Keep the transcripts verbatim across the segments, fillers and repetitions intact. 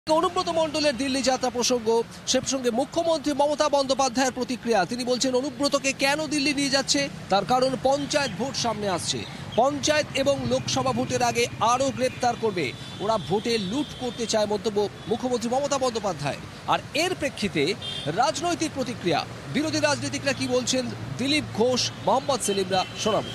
অনুব্রত মণ্ডলের দিল্লি যাত্রা প্রসঙ্গ, সে প্রসঙ্গে মুখ্যমন্ত্রী মমতা বন্দ্যোপাধ্যায়ের প্রতিক্রিয়া। তিনি বলছেন অনুব্রতকে কেন দিল্লি নিয়ে যাচ্ছে, তার কারণ পঞ্চায়েত ভোট সামনে আসছে। পঞ্চায়েত এবং লোকসভা ভোটের আগে আরও গ্রেপ্তার করবে, ওরা ভোটে লুট করতে চায়, মন্তব্য মুখ্যমন্ত্রী মমতা বন্দ্যোপাধ্যায়। আর এর প্রেক্ষিতে রাজনৈতিক প্রতিক্রিয়া, বিরোধী রাজনীতিকরা কি বলছেন, দিলীপ ঘোষ, মোহাম্মদ সেলিমরা শোনাবো।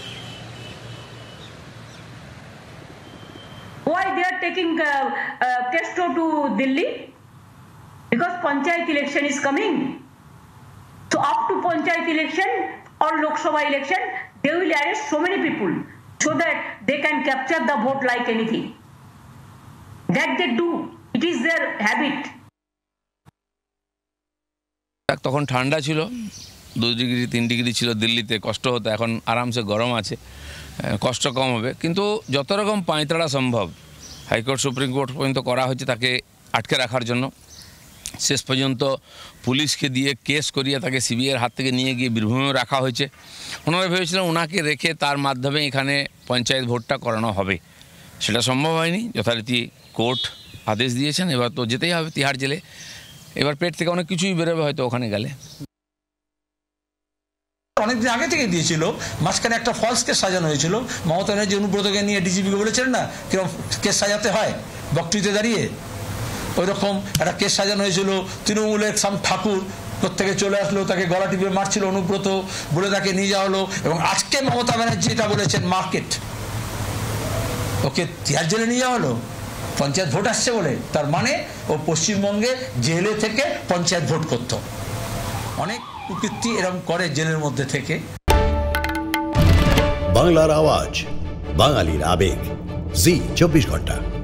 Why they are taking uh, uh, Kesto to Delhi? Because Panchayat election is coming. So up to Panchayat election or Lok Sabha election, they will arrest so many people so that they can capture the vote like anything. That they do. It is their habit. তখন ঠান্ডা ছিল, দু degree তিন degree ছিল দিল্লিতে, কষ্ট হতো। এখন আরামসে গরম আছে, কষ্ট কম হবে। কিন্তু যত রকম পাঁয়তাড়া সম্ভব হাইকোর্ট সুপ্রিম কোর্ট পর্যন্ত করা হচ্ছে তাকে আটকে রাখার জন্য। শেষ পর্যন্ত পুলিশকে দিয়ে কেস করিয়ে তাকে সিবিআইয়ের হাত থেকে নিয়ে গিয়ে বীরভূমেও রাখা হয়েছে। ওনারা ভেবেছিলেন ওনাকে রেখে তার মাধ্যমে এখানে পঞ্চায়েত ভোটটা করানো হবে, সেটা সম্ভব হয়নি। যথারীতি কোর্ট আদেশ দিয়েছেন, এবার তো যেতেই হবে তিহাড় জেলে। এবার পেট থেকে অনেক কিছুই বেরোবে হয়তো ওখানে গেলে। অনেকদিন আগে থেকে দিয়েছিল, মাঝখানে একটা ফলস কেস সাজানো হয়েছিল। মমতা ব্যানার্জি অনুব্রতকে নিয়ে ডিজিপিকে বলেছিলেন না কিরকম কেস সাজাতে হয়, বক্তৃতে দাঁড়িয়ে ওই রকম একটা কেস সাজানো হয়েছিল। তৃণমূলের সাম ঠাকুর প্রত্যেকে চলে আসলো, তাকে গলা টিপে মারছিল অনুব্রত, বলে তাকে নিয়ে যাওয়া হলো। এবং আজকে মমতা ব্যানার্জি এটা বলেছেন মার্কেট, ওকে তিহাড় জেলে নিয়ে যাওয়া হলো পঞ্চায়েত ভোট আসছে বলে। তার মানে ও পশ্চিমবঙ্গে জেলে থেকে পঞ্চায়েত ভোট করত। অনেক কুকীর্তি এরকম করে জেলের মধ্যে থেকে। বাংলার আওয়াজ, বাঙালির আবেগ, জি চব্বিশ ঘন্টা।